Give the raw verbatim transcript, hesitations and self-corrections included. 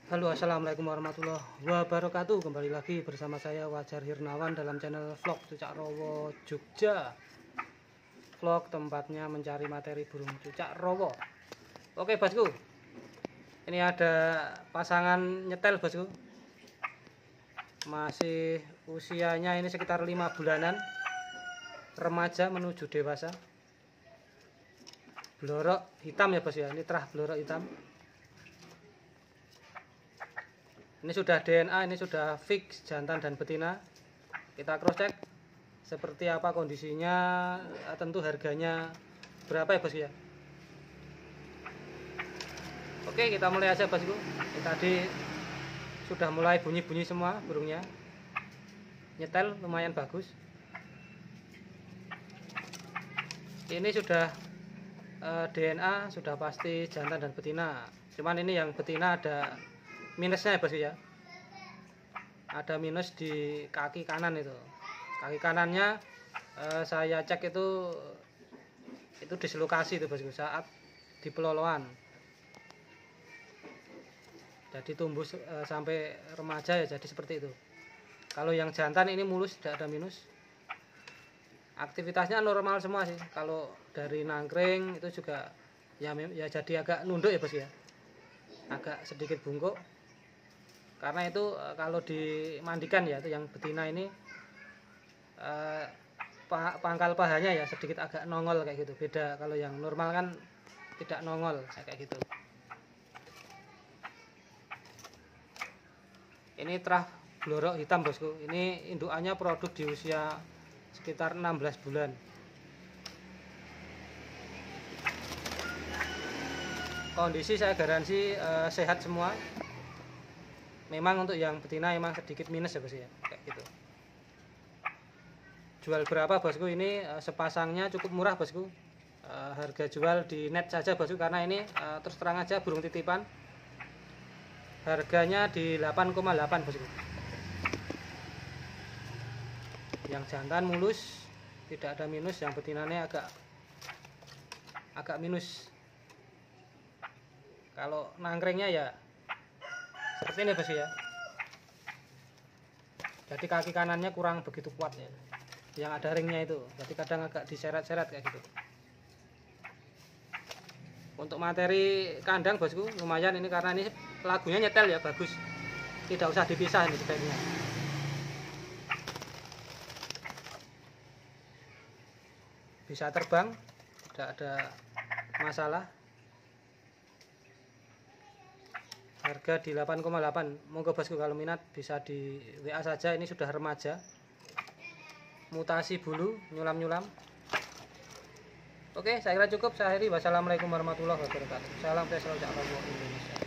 Halo, assalamualaikum warahmatullahi wabarakatuh. Kembali lagi bersama saya Wajar Hirnawan dalam channel vlog Cucak Rowo Jogja. Vlog tempatnya mencari materi burung cucak rowo. Oke bosku, ini ada pasangan nyetel bosku. Masih usianya ini sekitar lima bulanan, remaja menuju dewasa. Blorok hitam ya bos ya, ini terah blorok hitam. Ini sudah D N A, ini sudah fix jantan dan betina. Kita cross check seperti apa kondisinya, tentu harganya berapa ya bosku ya. Oke, kita mulai aja bosku. Ini tadi sudah mulai bunyi-bunyi semua burungnya. Nyetel lumayan bagus. Ini sudah eh, D N A, sudah pasti jantan dan betina. Cuman ini yang betina ada minusnya ya bosku ya, ada minus di kaki kanan itu. Kaki kanannya eh, saya cek itu itu dislokasi itu bosku saat di peloloan. Jadi tumbuh eh, sampai remaja ya jadi seperti itu. Kalau yang jantan ini mulus, tidak ada minus. Aktivitasnya normal semua sih. Kalau dari nangkring itu juga ya ya jadi agak nunduk ya bosku ya, agak sedikit bungkuk. Karena itu kalau dimandikan ya, itu yang betina ini eh, pangkal pahanya ya sedikit agak nongol kayak gitu. Beda kalau yang normal kan tidak nongol kayak gitu. Ini terah blorok hitam bosku. Ini indukannya produk di usia sekitar enam belas bulan. Kondisi saya garansi eh, sehat semua. Memang untuk yang betina memang sedikit minus ya bos ya, kayak gitu. Jual berapa bosku? Ini uh, sepasangnya cukup murah bosku. Uh, harga jual di net saja bosku, karena ini uh, terus terang aja burung titipan. Harganya di delapan koma delapan bosku. Yang jantan mulus, tidak ada minus. Yang betinanya agak agak minus. Kalau nangkringnya ya seperti ini bos ya. Jadi kaki kanannya kurang begitu kuat ya, yang ada ringnya itu. Jadi kadang agak diseret-seret kayak gitu. Untuk materi kandang bosku lumayan ini, karena ini lagunya nyetel ya, bagus. Tidak usah dipisah ini sebaiknya. Bisa terbang, tidak ada masalah. Harga di delapan koma delapan. Monggo bosku kalau minat bisa di W A saja. Ini sudah remaja, mutasi bulu, nyulam-nyulam. Oke, saya kira cukup. Saya akhiri. Wassalamualaikum warahmatullahi wabarakatuh. Salam, saya selalu Indonesia.